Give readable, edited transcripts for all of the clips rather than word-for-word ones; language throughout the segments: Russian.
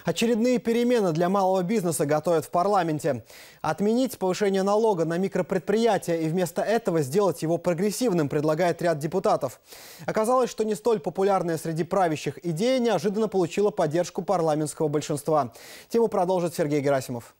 Очередные перемены для малого бизнеса готовят в парламенте. Отменить повышение налога на микропредприятия и вместо этого сделать его прогрессивным предлагает ряд депутатов. Оказалось, что не столь популярная среди правящих идея неожиданно получила поддержку парламентского большинства. Тему продолжит Сергей Герасимов.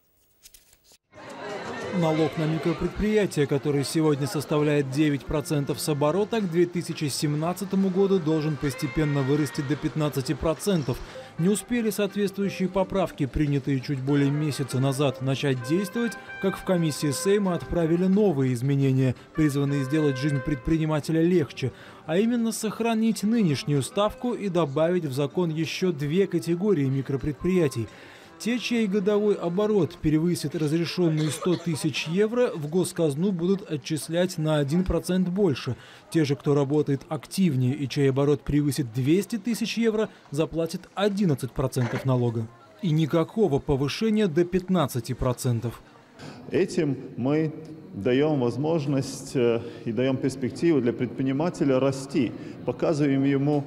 Налог на микропредприятия, который сегодня составляет 9% с оборота, к 2017 году должен постепенно вырасти до 15%. Не успели соответствующие поправки, принятые чуть более месяца назад, начать действовать, как в комиссии Сейма отправили новые изменения, призванные сделать жизнь предпринимателя легче, а именно сохранить нынешнюю ставку и добавить в закон еще две категории микропредприятий. Те, чей годовой оборот превысит разрешенные 100 тысяч евро, в госказну будут отчислять на 1% больше. Те же, кто работает активнее и чей оборот превысит 200 тысяч евро, заплатят 11% налога. И никакого повышения до 15%. Этим мы даем возможность и даем перспективу для предпринимателя расти, показываем ему,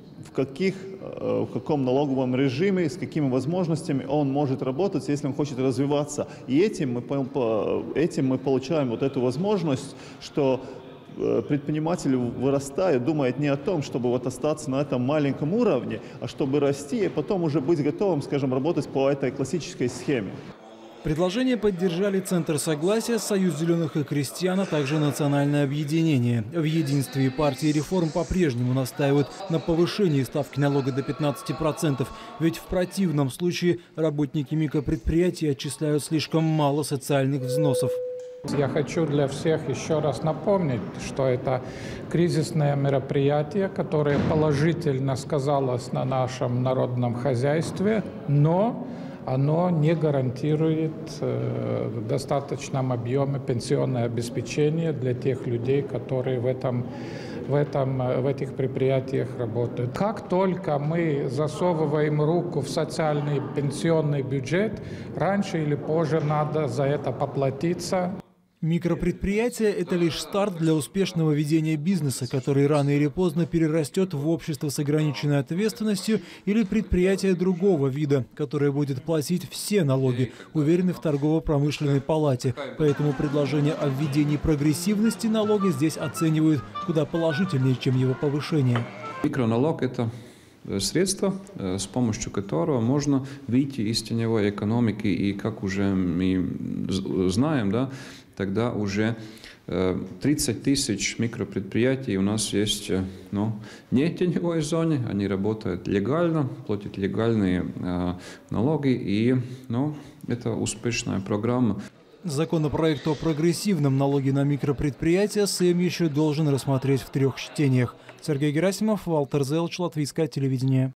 в каком налоговом режиме, с какими возможностями он может работать, если он хочет развиваться. И этим мы получаем вот эту возможность, что предприниматель, вырастая, думает не о том, чтобы вот остаться на этом маленьком уровне, а чтобы расти и потом уже быть готовым, скажем, работать по этой классической схеме. Предложение поддержали Центр согласия, Союз зеленых и крестьян, а также Национальное объединение. В единстве партии реформ по-прежнему настаивают на повышении ставки налога до 15%, ведь в противном случае работники микропредприятий отчисляют слишком мало социальных взносов. Я хочу для всех еще раз напомнить, что это кризисное мероприятие, которое положительно сказалось на нашем народном хозяйстве, но оно не гарантирует в достаточном объеме пенсионное обеспечение для тех людей, которые в этих предприятиях работают. Как только мы засовываем руку в социальный пенсионный бюджет, раньше или позже надо за это поплатиться. Микропредприятие – это лишь старт для успешного ведения бизнеса, который рано или поздно перерастет в общество с ограниченной ответственностью или предприятие другого вида, которое будет платить все налоги, уверены в торгово-промышленной палате. Поэтому предложение о введении прогрессивности налога здесь оценивают куда положительнее, чем его повышение. Микроналог – это средство, с помощью которого можно выйти из теневой экономики. И как уже мы знаем, да, тогда уже 30 тысяч микропредприятий у нас есть, не в теневой зоне, они работают легально, платят легальные налоги, и это успешная программа. Законопроект о прогрессивном налоге на микропредприятия Сейм еще должен рассмотреть в 3 чтениях. Сергей Герасимов, Валтер Зелч, Латвийское телевидение.